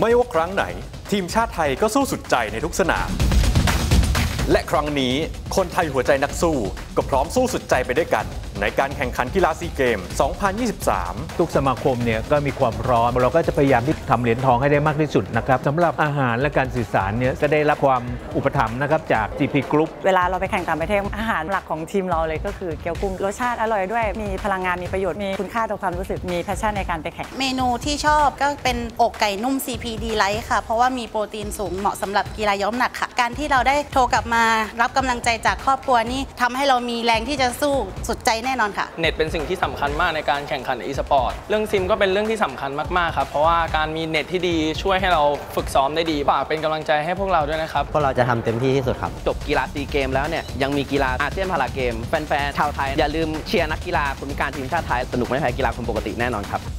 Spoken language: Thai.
ไม่ว่าครั้งไหนทีมชาติไทยก็สู้สุดใจในทุกสนามและครั้งนี้คนไทยหัวใจนักสู้ก็พร้อมสู้สุดใจไปด้วยกันในการแข่งขันกีฬาซีเกม 2023 ทุกสมาคมเนี่ยก็มีความพร้อมเราก็จะพยายามที่ทำเหรียญทองให้ได้มากที่สุดนะครับสำหรับอาหารและการสื่อสารเนี่ยก็ได้รับความอุปถัมภ์นะครับจาก GP Group เวลาเราไปแข่งต่างประเทศอาหารหลักของทีมเราเลยก็คือเกี๊ยวกุ้งรสชาติอร่อยด้วยมีพลังงานมีประโยชน์มีคุณค่าต่อความรู้สึกมีแพชชั่นในการไปแข่งเมนูที่ชอบก็เป็นอกไก่นุ่ม CPD Light ค่ะเพราะว่ามีโปรตีนสูงเหมาะสำหรับกีฬายกน้ำหนักค่ะการที่เราได้โทรกลับมารับกำลังใจจากครอบครัวนี่ทำให้เรามีแรงที่จะสู้สุดใจแน่นอนค่ะเน็ตเป็นสิ่งที่สำคัญมากในการแข่งขันอีสปอร์ตเรื่องซิมก็เป็นเรื่องที่สำคัญมากๆครับเพราะว่าการมีเน็ตที่ดีช่วยให้เราฝึกซ้อมได้ดีฝากเป็นกำลังใจให้พวกเราด้วยนะครับพวกเราจะทำเต็มที่ที่สุดครับจบกีฬาซีเกมแล้วเนี่ยยังมีกีฬาอาเซียนพาราเกมแฟนๆชาวไทยอย่าลืมเชียร์นักกีฬาคนพิการทีมชาติไทยสนุกไม่แพ้กีฬาคนปกติแน่นอนครับ